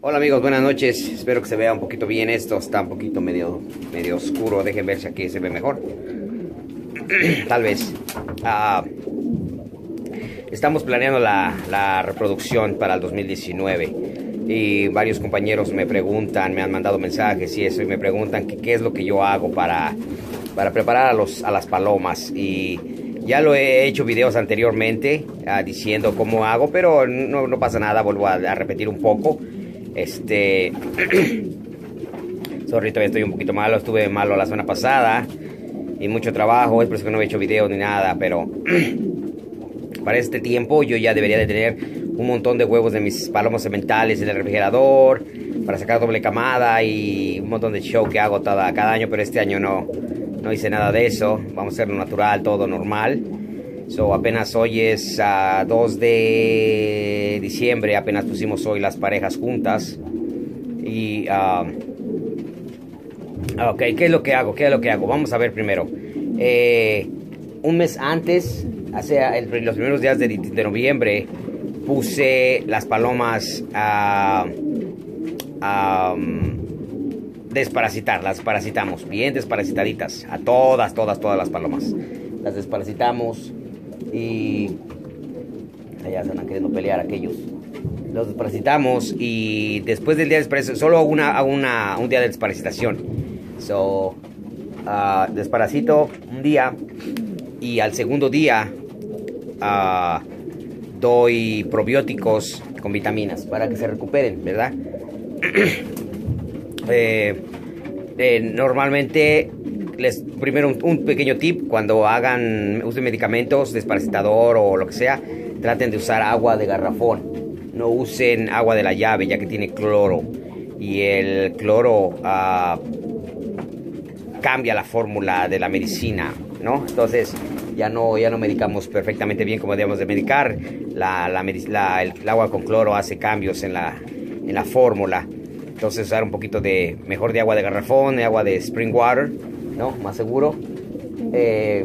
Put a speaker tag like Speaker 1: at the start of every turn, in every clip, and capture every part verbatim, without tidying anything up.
Speaker 1: Hola amigos, buenas noches. Espero que se vea un poquito bien esto. Está un poquito medio, medio oscuro. Dejen ver si aquí se ve mejor. Tal vez. Uh, estamos planeando la, la reproducción para el dos mil diecinueve. Y varios compañeros me preguntan, me han mandado mensajes y eso. Y me preguntan que, qué es lo que yo hago para, para preparar a, los, a las palomas. Y ya lo he hecho videos anteriormente uh, diciendo cómo hago. Pero no, no pasa nada. Vuelvo a, a repetir un poco. Este... Sorry, todavía estoy un poquito malo. Estuve malo la semana pasada y mucho trabajo, es por eso que no he hecho video ni nada. Pero para este tiempo yo ya debería de tener un montón de huevos de mis palomas sementales en el refrigerador para sacar doble camada y un montón de show que hago cada, cada año. Pero este año no, no hice nada de eso. Vamos a hacerlo natural, todo normal. So, apenas hoy es uh, dos de diciembre, apenas pusimos hoy las parejas juntas. Y, uh, ok, ¿qué es lo que hago? ¿Qué es lo que hago? Vamos a ver primero. Eh, un mes antes, hace el, los primeros días de, de noviembre, puse las palomas a uh, um, desparasitar. Las parasitamos, bien desparasitaditas. A todas, todas, todas las palomas. Las desparasitamos. Y allá se andan queriendo pelear aquellos. Los desparasitamos y después del día de desparasitación, solo hago una, una, un día de desparasitación. So, uh, desparasito un día y al segundo día uh, doy probióticos con vitaminas para que se recuperen, ¿verdad? eh, eh, normalmente... Les, primero un, un pequeño tip: cuando hagan uso de medicamentos, desparasitador o lo que sea, traten de usar agua de garrafón. No usen agua de la llave, ya que tiene cloro. Y el cloro uh, cambia la fórmula de la medicina, ¿no? Entonces ya no, ya no medicamos perfectamente bien como debemos de medicar. La, la, la, el, el agua con cloro hace cambios en la, en la fórmula. Entonces usar un poquito de, mejor de agua de garrafón, de agua de spring water, ¿no? Más seguro. Eh,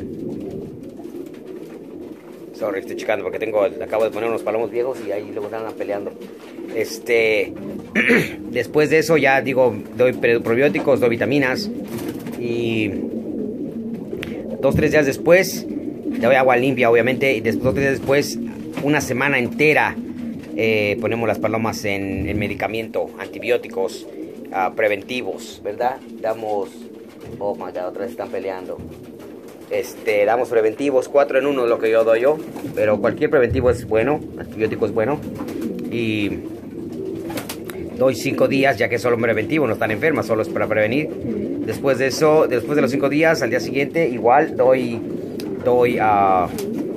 Speaker 1: sorry, estoy checando porque tengo, acabo de poner unos palomos viejos y ahí luego están peleando. Este, después de eso ya digo, doy probióticos, doy vitaminas y dos, tres días después le doy agua limpia, obviamente, y después, dos, tres días después, una semana entera eh, ponemos las palomas en, en medicamento, antibióticos uh, preventivos, ¿verdad? Damos... Oh my god, otra vez están peleando. Este, damos preventivos, cuatro en uno es lo que yo doy yo. Pero cualquier preventivo es bueno, antibiótico es bueno. Y doy cinco días, ya que es solo un preventivo, no están enfermas, solo es para prevenir. Después de eso, después de los cinco días, al día siguiente, igual doy, doy uh,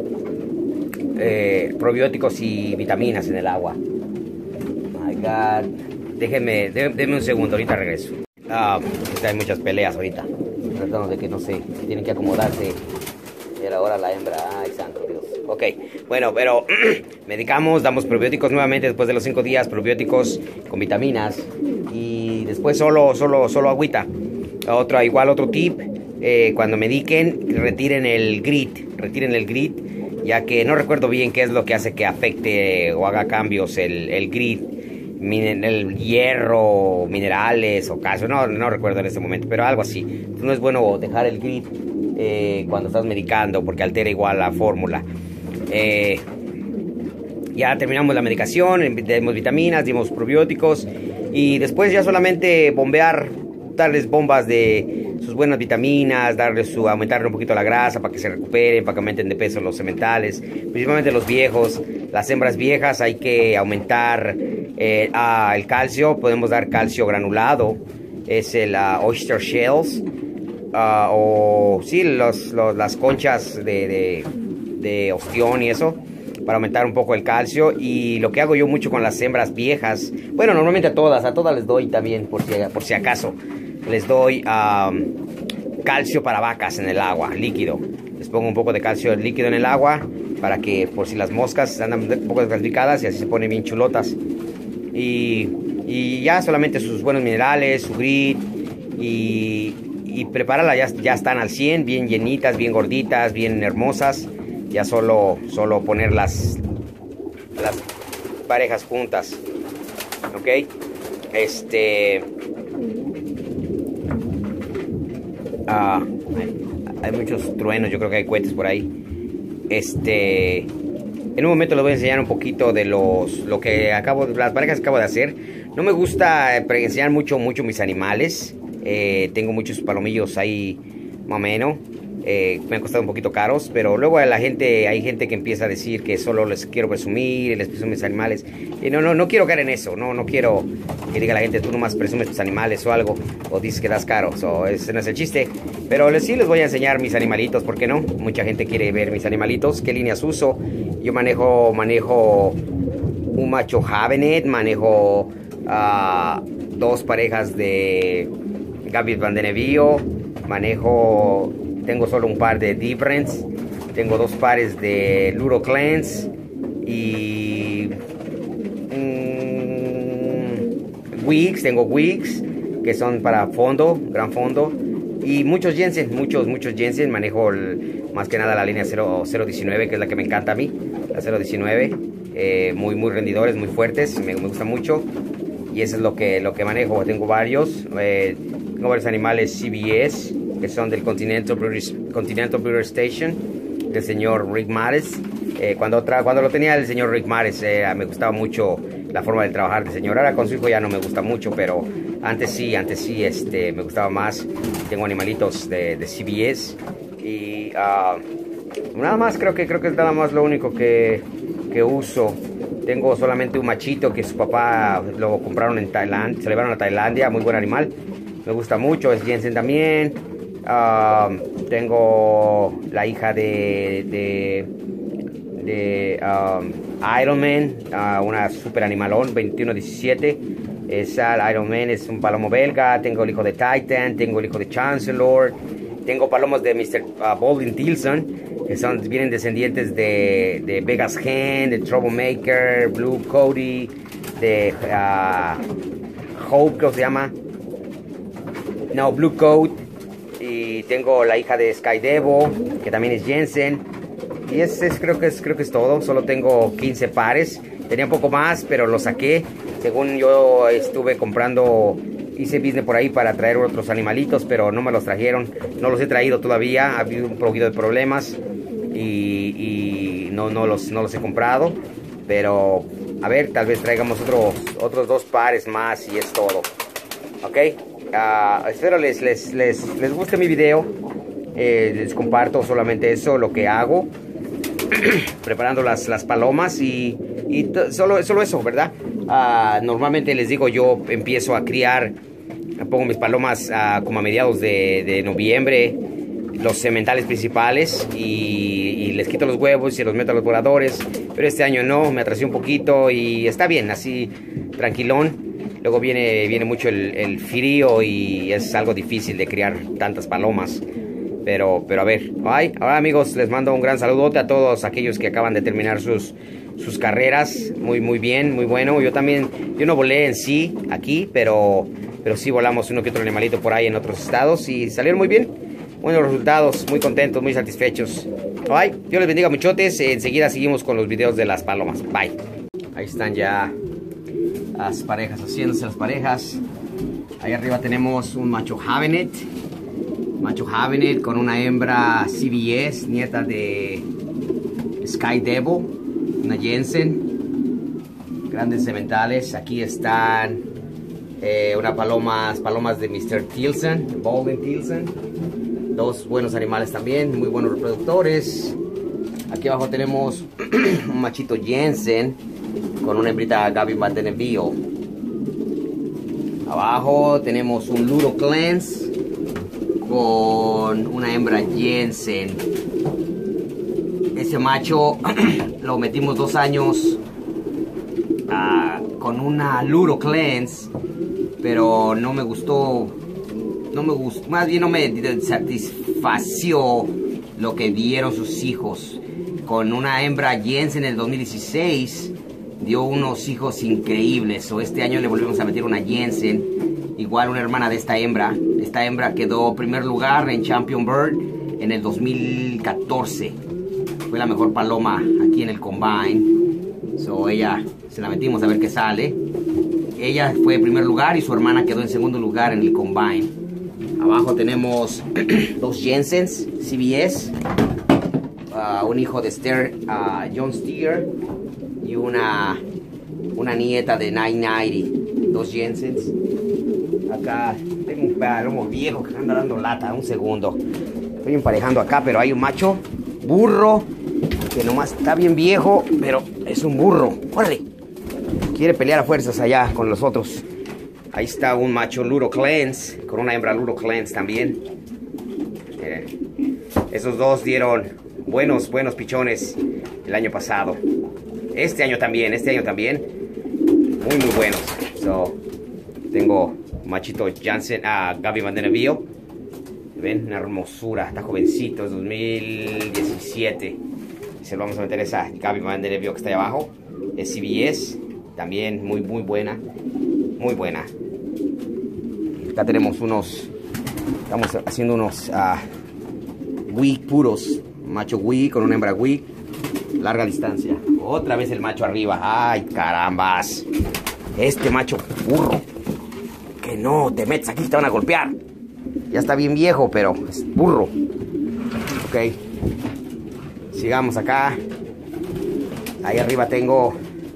Speaker 1: eh, probióticos y vitaminas en el agua. My god. Déjenme, dé, denme un segundo, ahorita regreso. Ah, hay muchas peleas ahorita, tratando de que no sé, tienen que acomodarse. Era ahora la hembra, ay santo Dios. Ok, bueno, pero medicamos, damos probióticos nuevamente después de los cinco días, probióticos con vitaminas y después solo, solo, solo agüita. Otra, igual otro tip, eh, cuando mediquen, retiren el grit, retiren el grit, ya que no recuerdo bien qué es lo que hace que afecte o haga cambios el, el grit. El hierro, minerales o calcio, no, no recuerdo en este momento, pero algo así. Entonces no es bueno dejar el grit eh, cuando estás medicando porque altera igual la fórmula. Eh, ya terminamos la medicación, dimos vitaminas, dimos probióticos y después ya solamente bombear, darles bombas de sus buenas vitaminas, darles su, aumentarle un poquito la grasa para que se recuperen, para que aumenten de peso los sementales, principalmente los viejos. Las hembras viejas hay que aumentar eh, ah, el calcio. Podemos dar calcio granulado, es el uh, oyster shells, uh, o sí, los, los, las conchas de, de, de ostión y eso, para aumentar un poco el calcio. Y lo que hago yo mucho con las hembras viejas, bueno, normalmente a todas, a todas les doy también, por si, por si acaso, les doy um, calcio para vacas en el agua, líquido. Les pongo un poco de calcio líquido en el agua para que por si las moscas andan un poco descalcificadas y así se ponen bien chulotas. Y, y ya solamente sus buenos minerales, su grit y, y prepararla, ya, ya están al cien, bien llenitas, bien gorditas, bien hermosas. Ya solo, solo poner las, las parejas juntas, ¿ok? Este... Uh, hay, hay muchos truenos, yo creo que hay cohetes por ahí. Este... En un momento les voy a enseñar un poquito de los... Lo que acabo... Las parejas que acabo de hacer. No me gusta enseñar mucho, mucho mis animales. Eh, tengo muchos palomillos ahí, más o menos. Eh, me han costado un poquito caros, pero luego a la gente, hay gente que empieza a decir que solo les quiero presumir, les presumo mis animales, y no, no, no quiero caer en eso, no, no quiero que diga la gente, tú nomás presumes tus animales o algo, o dices que das caro, so, ese no es el chiste, pero les, sí les voy a enseñar mis animalitos, ¿por qué no? Mucha gente quiere ver mis animalitos, qué líneas uso. Yo manejo, manejo un macho Havenet, manejo uh, dos parejas de Gaby Vandenevio, manejo... Tengo solo un par de Difference. Tengo dos pares de Luro Clans. Y... Mmm, Wigs. Tengo Wigs. Que son para fondo. Gran fondo. Y muchos Jensen. Muchos, muchos Jensen. Manejo el, más que nada la línea cero diecinueve. Que es la que me encanta a mí. La cero diecinueve. Eh, muy, muy rendidores. Muy fuertes. Me, me gusta mucho. Y eso es lo que, lo que manejo. Tengo varios. Eh, tengo varios animales C B S. Que son del Continental Breeder, Continental Breeder Station, del señor Rick Mares. Eh, cuando, cuando lo tenía el señor Rick Mares, eh, me gustaba mucho la forma de trabajar del señor. Ahora con su hijo ya no me gusta mucho, pero antes sí, antes sí, este, me gustaba más. Tengo animalitos de, de C B S. Y uh, nada más, creo que, creo que es nada más lo único que, que uso. Tengo solamente un machito que su papá lo compraron en Tailandia, se lo llevaron a Tailandia, muy buen animal. Me gusta mucho, es Jensen también. Uh, tengo la hija de, de, de um, Ironman, uh, una super animalón, veintiuno diecisiete. Esa Ironman es un palomo belga. Tengo el hijo de Titan, tengo el hijo de Chancellor. Tengo palomos de mister Uh, Baldwin Tilson, que son, vienen descendientes de, de Vegas Hen, de Troublemaker, Blue Cody, de uh, Hope, creo que se llama. No, Blue Coat. Y tengo la hija de Sky Devo, que también es Jensen. Y ese es, creo que es, creo que es todo. Solo tengo quince pares. Tenía un poco más, pero lo saqué. Según yo estuve comprando, hice business por ahí para traer otros animalitos, pero no me los trajeron. No los he traído todavía. Ha habido un poquito de problemas. Y, y no, no, los, no los he comprado. Pero, a ver, tal vez traigamos otros, otros dos pares más y es todo. ¿Ok? Uh, espero les, les, les, les guste mi video. eh, Les comparto solamente eso, lo que hago preparando las, las palomas. Y, y solo, solo eso, ¿verdad? Uh, normalmente les digo, yo empiezo a criar, pongo mis palomas uh, como a mediados de, de noviembre, los sementales principales, y, y les quito los huevos y los meto a los voladores. Pero este año no, me atrasé un poquito y está bien, así tranquilón. Luego viene, viene mucho el, el frío y es algo difícil de criar tantas palomas. Pero, pero a ver, ay, ahora amigos, les mando un gran saludote a todos aquellos que acaban de terminar sus, sus carreras. Muy, muy bien, muy bueno. Yo también, yo no volé en sí aquí, pero, pero sí volamos uno que otro animalito por ahí en otros estados y salieron muy bien. Buenos resultados, muy contentos, muy satisfechos. Ay, Dios les bendiga muchotes. Enseguida seguimos con los videos de las palomas. Bye. Ahí están ya las parejas, haciéndose las parejas. Ahí arriba tenemos un macho Havenet. Macho Havenet con una hembra C B S, nieta de Sky Devo, una Jensen. Grandes sementales. Aquí están eh, una palomas, palomas de mister Tilson, Baldwin Tilson. Dos buenos animales también, muy buenos reproductores. Aquí abajo tenemos un machito Jensen con una hembrita Gaby Vandenevio. Abajo tenemos un Luro Clans con una hembra Jensen. Ese macho lo metimos dos años uh, con una Luro Clans, pero no me gustó. No me gustó, más bien no me satisfació lo que dieron sus hijos. Con una hembra Jensen en el dos mil dieciséis dio unos hijos increíbles. O este año le volvimos a meter una Jensen, igual una hermana de esta hembra. Esta hembra quedó primer lugar en Champion Bird en el dos mil catorce. Fue la mejor paloma aquí en el Combine. So ella se la metimos a ver qué sale. ella fue en primer lugar y su hermana quedó en segundo lugar en el combine. Abajo tenemos dos Jensens, C B S, uh, un hijo de Steer, uh, John Steer, y una, una nieta de nueve noventa, dos Jensens. Acá tengo un palomo viejo que anda dando lata, un segundo. Estoy emparejando acá, pero hay un macho burro que nomás está bien viejo, pero es un burro. ¡Órale! Quiere pelear a fuerzas allá con los otros. Ahí está un macho Luro Cleanse, con una hembra Luro Cleanse también. Miren, esos dos dieron buenos, buenos pichones el año pasado. Este año también, este año también. Muy, muy buenos. So, tengo machito Jansen, ah, Gaby Vandeneville. Ven, una hermosura, está jovencito, es dos mil diecisiete. Se lo vamos a meter esa Gaby Vandeneville que está ahí abajo. Es C B S, también muy, muy buena. Muy buena. Acá tenemos unos, estamos haciendo unos uh, wig puros. Macho wig con una hembra wig. Larga distancia. Otra vez el macho arriba. Ay, carambas. Este macho burro. Que no te metes aquí, te van a golpear. Ya está bien viejo, pero es burro. Ok. Sigamos acá. Ahí arriba tengo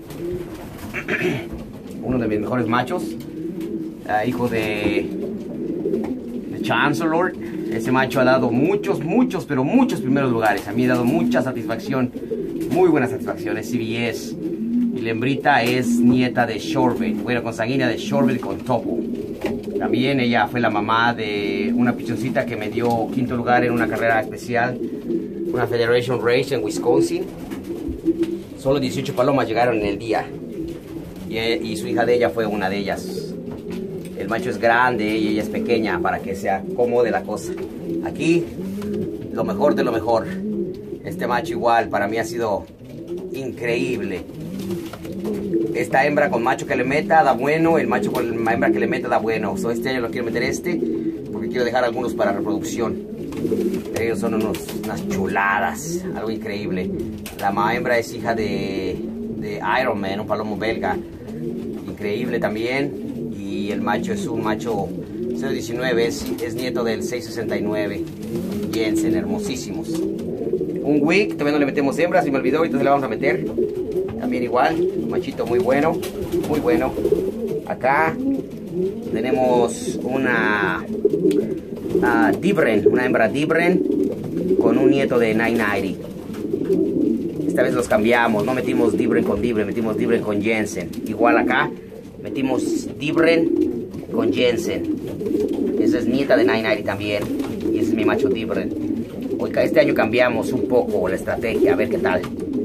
Speaker 1: uno de mis mejores machos. Uh, hijo de, de Chancellor. Ese macho ha dado muchos, muchos, pero muchos primeros lugares. A mí ha dado mucha satisfacción. Muy buena satisfacción. Es C B S. Y la hembrita es nieta de Shorbet. Bueno, consanguínea de Shorbet con Topo. También ella fue la mamá de una pichoncita que me dio quinto lugar en una carrera especial, una Federation Race en Wisconsin. Solo dieciocho palomas llegaron en el día. Y, y su hija de ella fue una de ellas. El macho es grande y ella es pequeña para que se acomode la cosa. Aquí, lo mejor de lo mejor. Este macho igual, para mí ha sido increíble. Esta hembra con macho que le meta da bueno, el macho con la hembra que le meta da bueno. So, este año lo quiero meter este, porque quiero dejar algunos para reproducción. Ellos son unos, unas chuladas, algo increíble. La ma hembra es hija de, de Iron Man, un palomo belga. Increíble también. Y el macho es un macho cero diecinueve, es, es nieto del seis sesenta y nueve. Jensen, hermosísimos. Un wig, todavía no le metemos hembras, y me olvidó, ahorita se le vamos a meter. También igual, un machito muy bueno, muy bueno. Acá tenemos una uh, Dibren, una hembra Dibren con un nieto de nueve noventa. Esta vez los cambiamos, no metimos Dibren con Dibren, metimos Dibren con Jensen. Igual acá, metimos Dibren con Jensen. Esa es nieta de nueve noventa también. Y ese es mi macho Dibren. Oiga, este año cambiamos un poco la estrategia, a ver qué tal.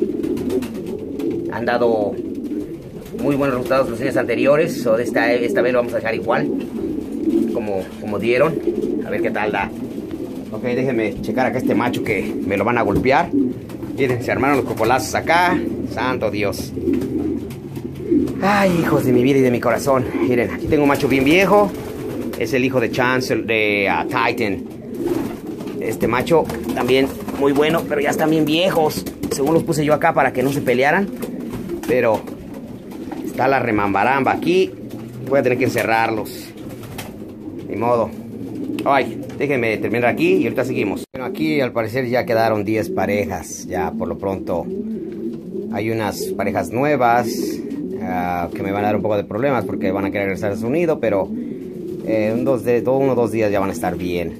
Speaker 1: Han dado muy buenos resultados los años anteriores. So esta, esta vez lo vamos a dejar igual como, como dieron. A ver qué tal da. Ok, déjenme checar acá este macho que me lo van a golpear. Miren, se armaron los cocolazos acá. Santo Dios. Ay, hijos de mi vida y de mi corazón. Miren, aquí tengo un macho bien viejo. Es el hijo de Chancellor, de uh, Titan. Este macho también muy bueno, pero ya están bien viejos. Según los puse yo acá para que no se pelearan. Pero está la remambaramba aquí. Voy a tener que encerrarlos. Ni modo. Ay, déjenme terminar aquí y ahorita seguimos. Bueno, aquí al parecer ya quedaron diez parejas. Ya por lo pronto hay unas parejas nuevas uh, que me van a dar un poco de problemas porque van a querer regresar a su nido. Pero eh, un dos de, uno o dos días ya van a estar bien.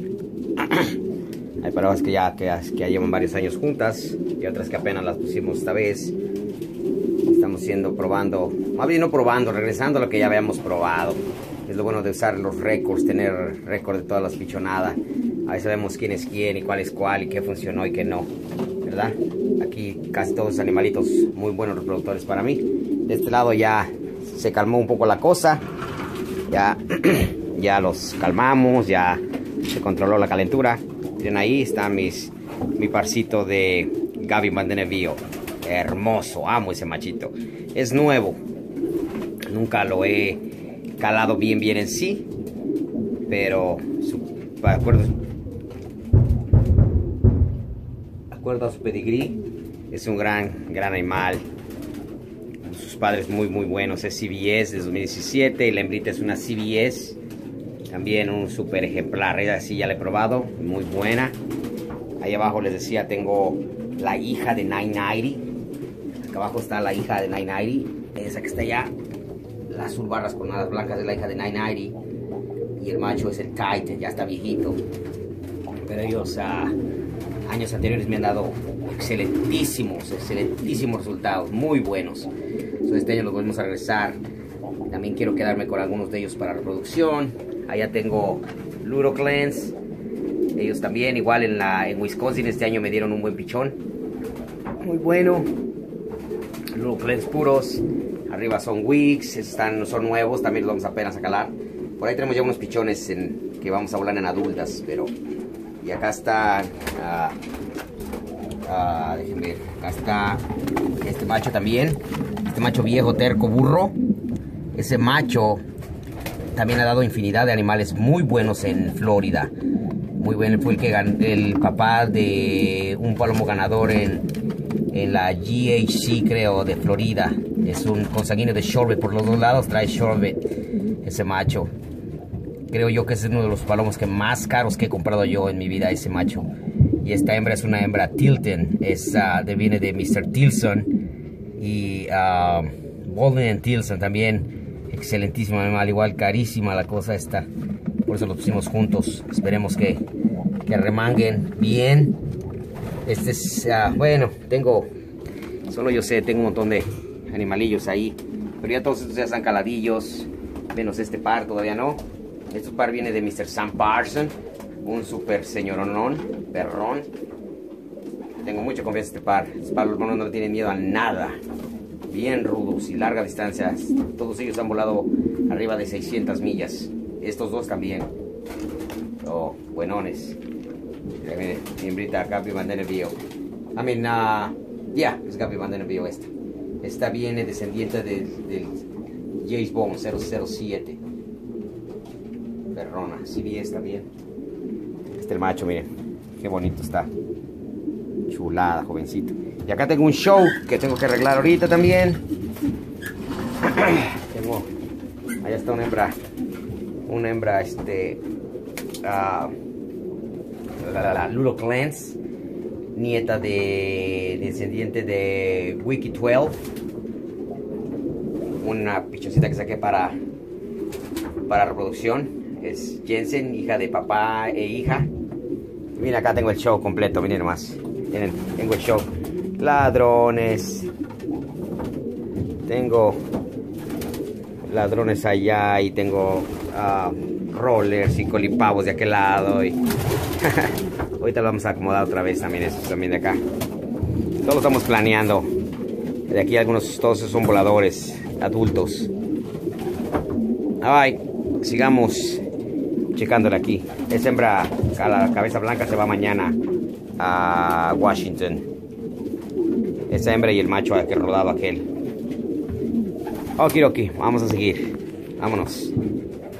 Speaker 1: Hay parejas que ya, que, que ya llevan varios años juntas y otras que apenas las pusimos esta vez. Estamos siendo probando, más bien no probando, regresando a lo que ya habíamos probado. Es lo bueno de usar los récords, tener récord de todas las pichonadas. Ahí sabemos quién es quién y cuál es cuál y qué funcionó y qué no, ¿verdad? Aquí casi todos animalitos muy buenos reproductores para mí. De este lado ya se calmó un poco la cosa. Ya, ya los calmamos, ya se controló la calentura. Miren, ahí está mis, mi parcito de Gaby Vandeneville. Hermoso, amo ese machito. Es nuevo. Nunca lo he calado bien bien en sí. Pero su, de acuerdo, de acuerdo a su pedigrí, es un gran, gran animal. Sus padres muy muy buenos. Es C B S de dos mil diecisiete y la hembrita es una C B S. También un super ejemplar. Esa sí ya la he probado, muy buena. Ahí abajo les decía, tengo la hija de nueve noventa. Acá abajo está la hija de nueve noventa. Esa que está allá, las azul barras con alas blancas, es la hija de nueve noventa. Y el macho es el Titan, ya está viejito. Pero ellos a uh, años anteriores me han dado excelentísimos, excelentísimos resultados, muy buenos. So, este año los volvemos a regresar. También quiero quedarme con algunos de ellos para reproducción. Allá tengo Luro Clans. Ellos también, igual en, la, en Wisconsin este año me dieron un buen pichón. Muy bueno. Luro Clans puros. Arriba son Wigs, están, son nuevos, también los vamos apenas a calar. Por ahí tenemos ya unos pichones en, que vamos a volar en adultas, pero... Y acá está... Uh, uh, déjenme ver. Acá está este macho también. Este macho viejo, terco, burro. Ese macho también ha dado infinidad de animales muy buenos en Florida. Muy bueno, fue el que ganó, el papá de un palomo ganador en, en la G H C, creo, de Florida. Es un consanguíneo de Shortbait, por los dos lados trae Shortbait, ese macho. Creo yo que es uno de los palomos que más caros que he comprado yo en mi vida, ese macho. Y esta hembra es una hembra Tilton, es, uh, de, viene de mister Tilson. Y uh, Golden Tilson también. Excelentísimo animal, igual carísima la cosa esta. Por eso lo pusimos juntos. Esperemos que, que remanguen bien. Este es, uh, bueno, tengo, solo yo sé, tengo un montón de animalillos ahí. Pero ya todos estos ya están caladillos. Menos este par, todavía no. Este par viene de mister Sam Parson. Un super señoronón, perrón. Tengo mucha confianza en este par. Este par, los monos no le tienen miedo a nada. Bien rudos y larga distancia. Todos ellos han volado arriba de seiscientas millas. Estos dos también. Oh, buenones. Mi hembrita Gaby Vandeneville. I mean, uh, yeah, es Gaby Vandeneville esta. Esta viene descendiente del, del James Bond cero cero siete. Perrona, C B S también. Este es el macho, miren. Qué bonito está. Chulada, jovencito. Y acá tengo un show que tengo que arreglar ahorita también. Tengo, allá está una hembra, una hembra, este, uh, la, la, la Luro Clans, nieta de, descendiente de Wiki doce, una pichoncita que saqué para, para reproducción. Es Jensen, hija de papá e hija. Miren, acá tengo el show completo, miren nomás. Miren, tengo el show. Ladrones. Tengo ladrones allá y tengo uh, rollers y colipavos de aquel lado. Y ahorita lo vamos a acomodar otra vez también, estos también de acá. Todos lo estamos planeando. De aquí algunos, todos son voladores adultos. Ay, sigamos checándole aquí. Esa hembra, a la cabeza blanca, se va mañana a Washington. Esa hembra y el macho que rodaba aquel. Okidoki, vamos a seguir. Vámonos.